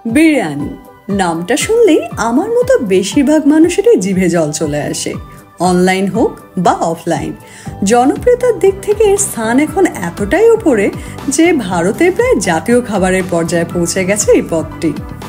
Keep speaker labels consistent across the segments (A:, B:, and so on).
A: বিরিয়ানি নামটা শুনলেই আমার মতো বেশিরভাগ মানুষেরই জিভে জল চলে আসে। অনলাইন হোক বা অফলাইন, জনপ্রিয়তার দিক থেকে স্থান এখন এতটাই উপরে যে ভারতের প্রায় জাতীয় খাবারের পর্যায়ে পৌঁছে গেছে এই পদটি।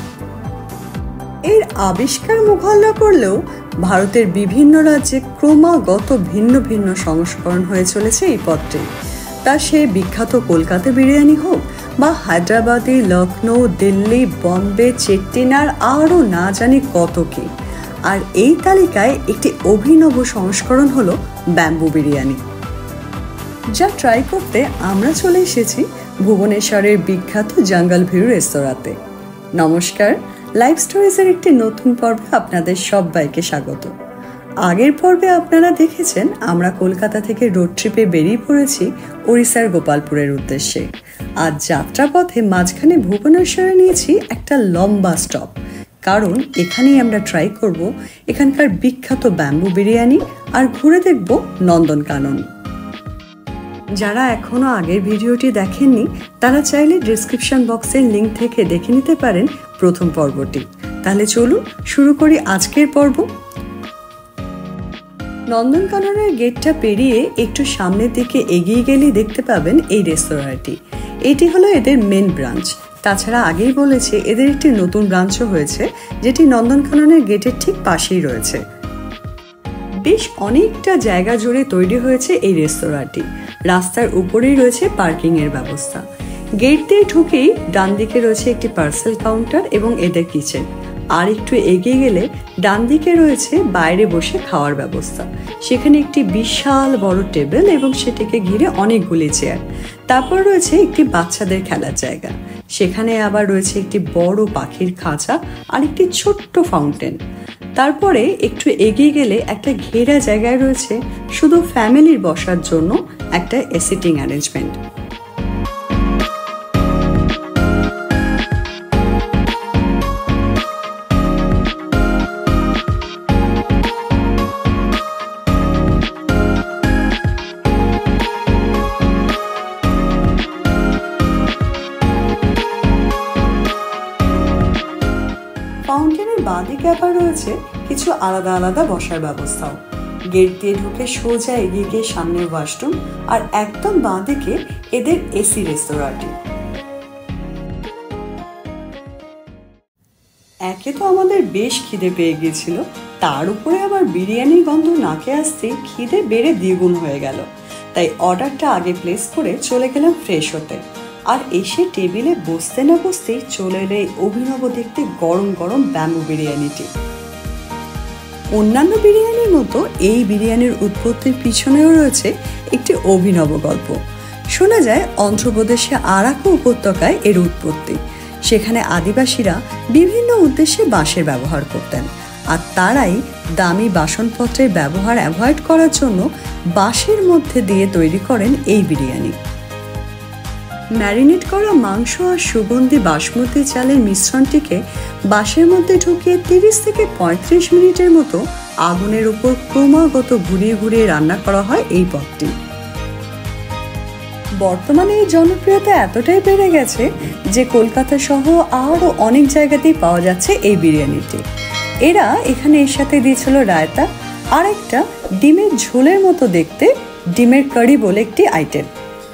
A: এর আবিষ্কার মুঘলরা করলেও ভারতের বিভিন্ন রাজ্যে ক্রমাগত ভিন্ন ভিন্ন সংস্করণ হয়ে চলেছে এই পদটি। তা সে বিখ্যাত কলকাতা বিরিয়ানি হোক বা হায়দ্রাবাদি, লখনৌ, দিল্লি, বম্বে, চেট্টিনার আরও না জানি কত কি। আর এই তালিকায় একটি অভিনব সংস্করণ হলো ব্যাম্বু বিরিয়ানি, যা ট্রাই করতে আমরা চলে এসেছি ভুবনেশ্বরের বিখ্যাত জঙ্গল ভিউ রেস্তোরাঁতে। নমস্কার, লাইফ স্টোরিজের একটি নতুন পর্বে আপনাদের সবাইকে স্বাগত। আগের পর্বে আপনারা দেখেছেন আমরা কলকাতা থেকে রোড ট্রিপে বেরিয়ে পড়েছি ওড়িশার গোপালপুরের উদ্দেশ্যে। আজ যাত্রাপথে মাঝখানে ভুবনেশ্বরে নিয়েছি একটা লম্বা স্টপ, কারণ এখানেই আমরা ট্রাই করব এখানকার বিখ্যাত ব্যাম্বু বিরিয়ানি আর ঘুরে দেখব নন্দনকানন। যারা এখনো আগের ভিডিওটি দেখেননি তারা চাইলে ডেসক্রিপশন বক্সের লিঙ্ক থেকে দেখে নিতে পারেন প্রথম পর্বটি। তাহলে চলুন শুরু করি আজকের পর্ব। নন্দনকাননের গেটটা পেরিয়ে একটু সামনের দিকে এগিয়ে গেলেই দেখতে পাবেন এই রেস্তোরাঁটি। এটি হলো এদের মেন ব্রাঞ্চ। তাছাড়া আগেই বলেছে এদের একটি নতুন ব্রাঞ্চও হয়েছে, যেটি নন্দনকাননের গেটের ঠিক পাশেই রয়েছে। বেশ অনেকটা জায়গা জুড়ে তৈরি হয়েছে এই রেস্তোরাঁটি। রাস্তার উপরেই রয়েছে পার্কিং এর ব্যবস্থা। গেট দিয়ে ঢুকেই ডান দিকে রয়েছে একটি পার্সেল কাউন্টার এবং এদের কিচেন। আর একটু এগিয়ে গেলে ডান দিকে রয়েছে বাইরে বসে খাওয়ার ব্যবস্থা। সেখানে একটি বিশাল বড় টেবিল এবং সেটাকে ঘিরে অনেকগুলি চেয়ার। তারপর রয়েছে একটি বাচ্চাদের খেলার জায়গা। সেখানে আবার রয়েছে একটি বড় পাখির খাঁচা আর একটি ছোট্ট ফাউন্টেন। তারপরে একটু এগিয়ে গেলে একটা ঘেরা জায়গায় রয়েছে শুধু ফ্যামিলির বসার জন্য একটা সিটিং অ্যারেঞ্জমেন্ট। ফাউন্টেনের বাঁদিকে আবার রয়েছে কিছু আলাদা আলাদা বসার ব্যবস্থাও। গেট দিয়ে ঢুকে সোজা এগিয়ে গিয়ে সামনে ওয়াশরুম আর একদম বাঁদিকে এদের এসি রেস্তোরাঁটি। একে তো আমাদের বেশ খিদে পেয়ে গিয়েছিল, তার উপরে আবার বিরিয়ানির গন্ধ নাকে আসতে খিদে বেড়ে দ্বিগুণ হয়ে গেল। তাই অর্ডারটা আগে প্লেস করে চলে গেলাম ফ্রেশ হতে। আর এসে টেবিলে বসতে না বসতেই চলে এলো অভিনব দেখতে গরম গরম ব্যাম্বু বিরিয়ানিটি। অন্যান্য বিরিয়ানির মতো এই বিরিয়ানির উৎপত্তির পিছনেও রয়েছে একটি অভিনব গল্প। শোনা যায় অন্ধ্রপ্রদেশে আরাকু উপত্যকায় এর উৎপত্তি। সেখানে আদিবাসীরা বিভিন্ন উদ্দেশ্যে বাঁশের ব্যবহার করতেন, আর তারাই দামি বাসনপত্রের ব্যবহার অ্যাভয়েড করার জন্য বাঁশের মধ্যে দিয়ে তৈরি করেন এই বিরিয়ানি। ম্যারিনেট করা মাংস আর সুগন্ধি বাসমতি চালের মিশ্রণটিকে বাঁশের মধ্যে ঢুকিয়ে 30 থেকে 35 মিনিটের মতো আগুনের উপর ক্রমাগত ঘুরিয়ে ঘুরিয়ে রান্না করা হয় এই পদটি। বর্তমানে এই জনপ্রিয়তা এতটাই বেড়ে গেছে যে কলকাতা সহ আরও অনেক জায়গাতেই পাওয়া যাচ্ছে এই বিরিয়ানিটি। এরা এখানে এর সাথে দিয়েছিল রায়তা আর একটা ডিমের ঝোলের মতো দেখতে ডিমের কারি বলে একটি আইটেম।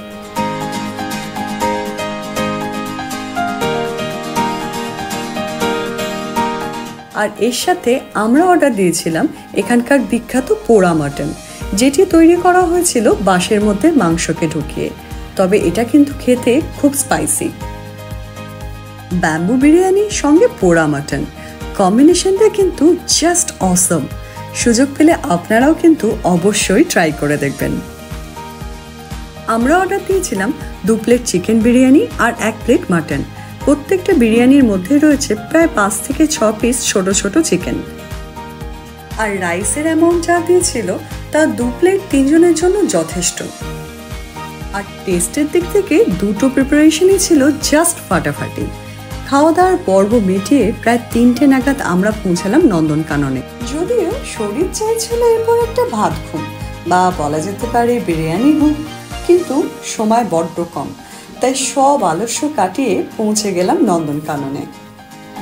A: আর এর সাথে আমরা অর্ডার দিয়েছিলাম এখানকার বিখ্যাত পোড়া মাটন, যেটি তৈরি করা হয়েছিল বাঁশের মধ্যে মাংসকে ঢুকিয়ে। তবে এটা কিন্তু খেতে খুব স্পাইসি। ব্যাম্বু বিরিয়ানির সঙ্গে পোড়া মাটন কম্বিনেশনটা কিন্তু জাস্ট অসম। সুযোগ পেলে আপনারাও কিন্তু অবশ্যই ট্রাই করে দেখবেন। আমরা অর্ডার দিয়েছিলাম 2 প্লেট চিকেন বিরিয়ানি আর 1 প্লেট মাটন। প্রত্যেকটা বিরিয়ানির মধ্যে রয়েছে প্রায় 5 থেকে 6 পিস ছোট ছোট চিকেন। আর রাইসের অ্যামাউন্ট যা দিয়েছিল তা 2 প্লেট 3 জনের জন্য যথেষ্ট। আর টেস্টের দিক থেকে দুটো প্রিপারেশনই ছিল জাস্ট ফাটাফাটি। খাওয়া দাওয়ার পর্ব মিটিয়ে প্রায় 3টে নাগাদ আমরা পৌঁছালাম নন্দনকাননে। যদিও শরীর চাইছিল এরপর একটা ভাত ঘুম বা বলা যেতে পারে বিরিয়ানি ঘুম, কিন্তু সময় বড্ড কম, তাই সব আলস্য কাটিয়ে পৌঁছে গেলাম নন্দনকাননে।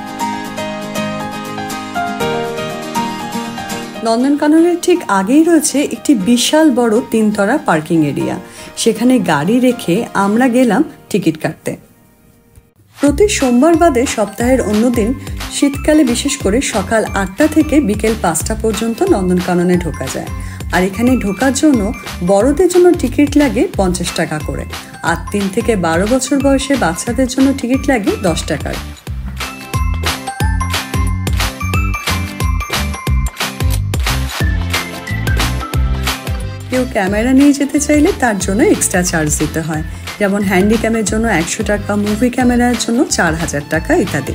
A: নন্দনকাননের ঠিক আগেই রয়েছে একটি বিশাল বড় 3 তলা পার্কিং এরিয়া। সেখানে গাড়ি রেখে আমরা গেলাম টিকিট কাটতে। প্রতি সোমবার বাদে সপ্তাহের অন্যদিন শীতকালে বিশেষ করে সকাল 8টা থেকে বিকেল 5টা পর্যন্ত নন্দনকাননে ঢোকা যায়। আর এখানে ঢোকার জন্য বড়দের জন্য টিকিট লাগে 50 টাকা করে, আর 3 থেকে 12 বছর বয়সে বাচ্চাদের জন্য টিকিট লাগে 10 টাকার। কেউ ক্যামেরা নিয়ে যেতে চাইলে তার জন্য এক্সট্রা চার্জ দিতে হয়, যেমন হ্যান্ডিক্যামের জন্য 100 টাকা, মুভি ক্যামেরার জন্য 4000 টাকা ইত্যাদি।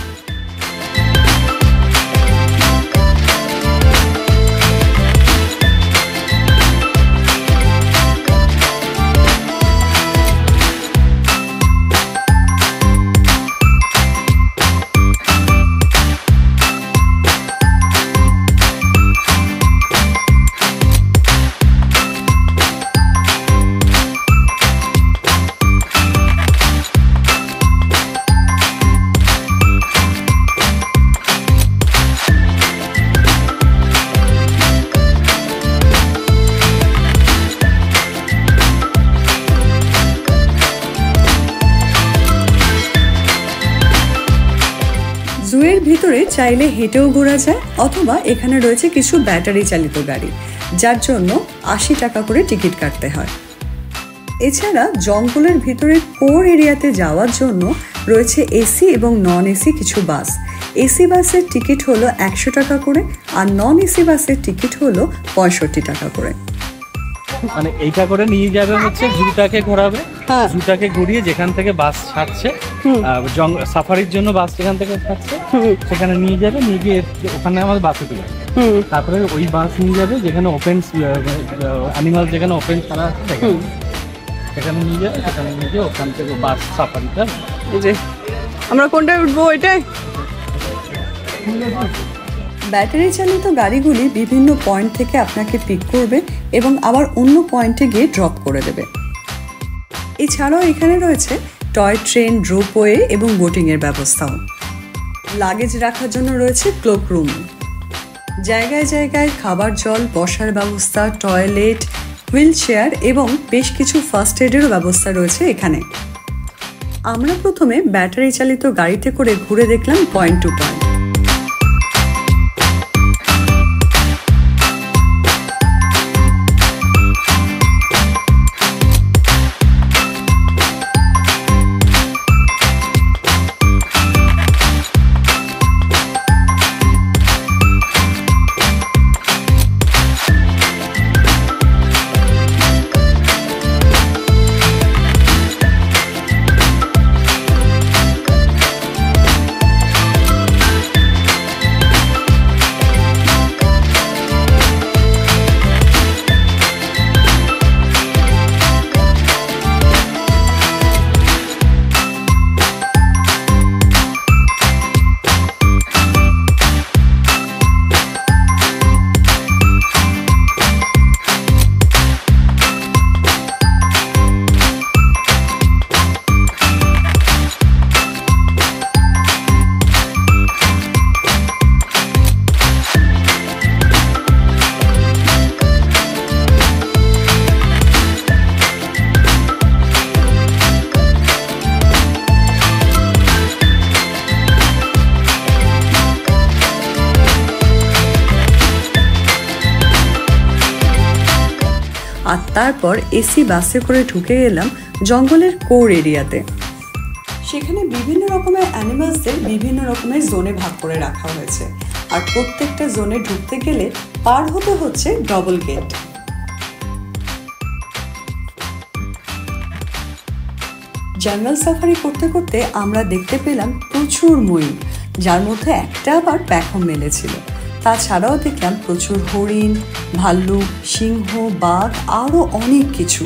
A: জুয়ের ভিতরে চাইলে হেঁটেও ঘোরা যায়, অথবা এখানে রয়েছে কিছু ব্যাটারি চালিত গাড়ি, যার জন্য 80 টাকা করে টিকিট কাটতে হয়। এছাড়া জঙ্গলের ভিতরে কোর এরিয়াতে যাওয়ার জন্য রয়েছে এসি এবং নন এসি কিছু বাস। এসি বাসের টিকিট হলো 100 টাকা করে, আর নন এসি বাসের টিকিট হলো 65 টাকা করে।
B: মানে এইটা করে নিয়ে যাবে হচ্ছে জুটাকে ঘোরাবে, জুটাকে ঘুরিয়ে যেখান থেকে বাস ছাড়ছে সাফারির জন্য বাস যেখান থেকে ছাড়ছে সেখানে নিয়ে যাবে, নিয়ে গিয়ে ওখানে আমাদের বাসে তুলে তারপরে ওই বাস নিয়ে যাবে যেখানে ওপেন অ্যানিমাল, যেখানে ওপেন ছাড়া আছে সেখানে নিয়ে যাবে, সেখানে নিয়ে গিয়ে ওখান থেকে বাস সাফারিটা।
A: আমরা কোনটায় উঠবো? এটাই। ব্যাটারি চালিত গাড়িগুলি বিভিন্ন পয়েন্ট থেকে আপনাকে পিক করবে এবং আবার অন্য পয়েন্টে গিয়ে ড্রপ করে দেবে। এছাড়াও এখানে রয়েছে টয় ট্রেন, রোপওয়ে এবং বোটিংয়ের ব্যবস্থাও। লাগেজ রাখার জন্য রয়েছে ক্লোক রুম। জায়গায় জায়গায় খাবার, জল, বসার ব্যবস্থা, টয়লেট, হুইল চেয়ার এবং বেশ কিছু ফার্স্ট এডেরও ব্যবস্থা রয়েছে এখানে। আমরা প্রথমে ব্যাটারি চালিত গাড়িতে করে ঘুরে দেখলাম পয়েন্ট টু পয়েন্ট। আর তারপর এসি বাসে করে ঢুকে গেলাম জঙ্গলের কোর এরিয়াতে। সেখানে বিভিন্ন রকমের অ্যানিমালসদের বিভিন্ন রকমের জোনে ভাগ করে রাখা হয়েছে, আর প্রত্যেকটা জোনে ঢুকতে গেলে পার হতে হচ্ছে ডবল গেট। জঙ্গল সাফারি করতে করতে আমরা দেখতে পেলাম প্রচুর ময়ূর, যার মধ্যে একটা আবার পেখম মেলেছিল। তাছাড়াও দেখলাম প্রচুর হরিণ, ভাল্লুক, সিংহ, বাঘ, আরও অনেক কিছু।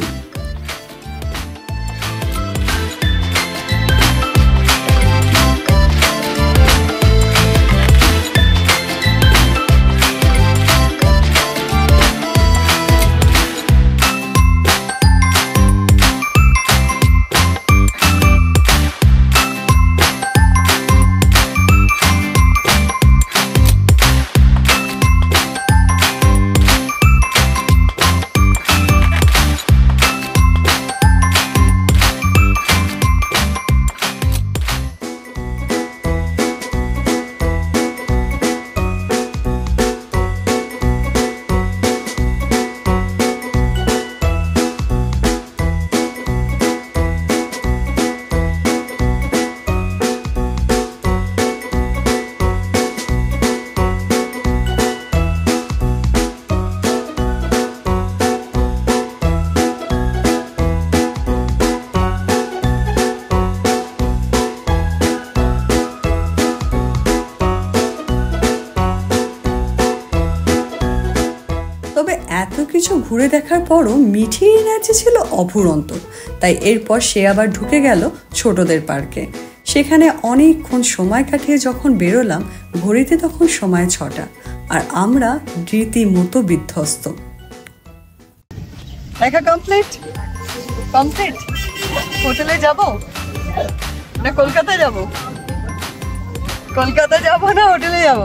A: কিছু ঘুরে দেখার পরও মিঠির এনার্জি ছিল অফুরন্ত। তাই এরপর সে আবার ঢুকে গেল ছোটদের পার্কে। সেখানে অনেকক্ষণ সময় কাটিয়ে যখন বেরোলাম, ঘড়িতে তখন সময় 6টা, আর আমরা রীতিমতো বিধ্বস্ত।
C: দেখা কমপ্লিট? হোটেলে যাব না কলকাতায় যাব? কলকাতা যাব না হোটেলে যাব?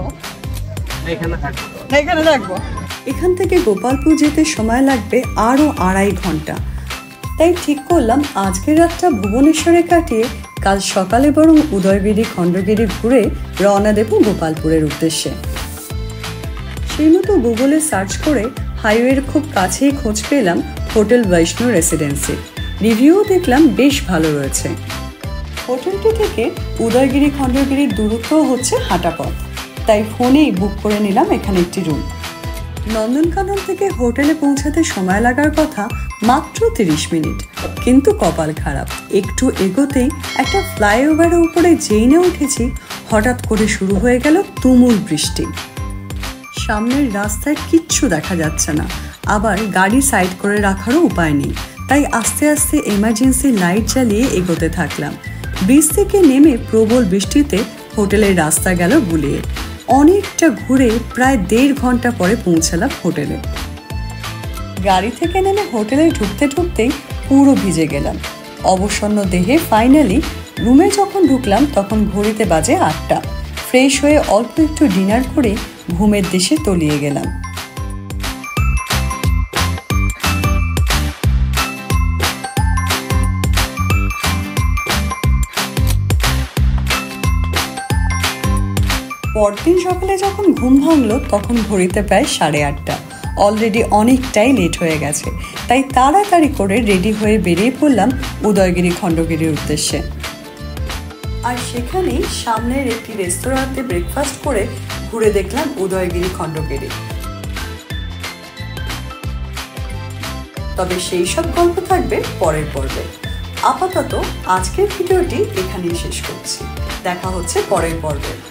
C: এখানে থাকবো।
A: এখান থেকে গোপালপুর যেতে সময় লাগবে আরও 2.5 ঘন্টা। তাই ঠিক করলাম আজকের রাতটা ভুবনেশ্বরে কাটিয়ে কাল সকালে বরং উদয়গিরি খণ্ডগিরি ঘুরে রওনা দেব গোপালপুরের উদ্দেশ্যে। সেই মতো গুগলে সার্চ করে হাইওয়ের খুব কাছেই খোঁজ পেলাম হোটেল বৈষ্ণব রেসিডেন্সি। রিভিউ দেখলাম বেশ ভালো রয়েছে। হোটেলটি থেকে উদয়গিরি খণ্ডগিরির দূরত্ব হচ্ছে হাঁটা পথ, তাই ফোনেই বুক করে নিলাম এখানে একটি রুম। নন্দনকানন থেকে হোটেলে পৌঁছাতে সময় লাগার কথা মাত্র 30 মিনিট, কিন্তু কপাল খারাপ, একটু এগোতেই একটা ফ্লাইওভারের উপরে যেই না উঠেছি, হঠাৎ করে শুরু হয়ে গেল তুমুল বৃষ্টি। সামনের রাস্তায় কিচ্ছু দেখা যাচ্ছে না, আবার গাড়ি সাইড করে রাখারও উপায় নেই, তাই আস্তে আস্তে এমার্জেন্সি লাইট জ্বালিয়ে এগোতে থাকলাম। ব্রিজ থেকে নেমে প্রবল বৃষ্টিতে হোটেলের রাস্তা গেল গুলিয়ে। অনেকটা ঘুরে প্রায় 1.5 ঘন্টা পরে পৌঁছালাম হোটেলে। গাড়ি থেকে নেমে হোটেলে ঢুকতে ঢুকতেই পুরো ভিজে গেলাম। অবসন্ন দেহে ফাইনালি রুমে যখন ঢুকলাম তখন ঘড়িতে বাজে 8টা। ফ্রেশ হয়ে অল্প একটু ডিনার করে ঘুমের দেশে তলিয়ে গেলাম। পরদিন সকালে যখন ঘুম ভাঙলো তখন ঘড়িতে প্রায় 8:30। অলরেডি অনেকটাই লেট হয়ে গেছে, তাই তাড়াতাড়ি করে রেডি হয়ে বেরিয়ে পড়লাম উদয়গিরি খণ্ডগিরির উদ্দেশ্যে। আর সেখানেই সামনের একটি রেস্তোরাঁতে ব্রেকফাস্ট করে ঘুরে দেখলাম উদয়গিরি খণ্ডগিরি। তবে সেই সব গল্প থাকবে পরের পর্বে। আপাতত আজকের ভিডিওটি এখানেই শেষ করছি। দেখা হচ্ছে পরের পর্বে।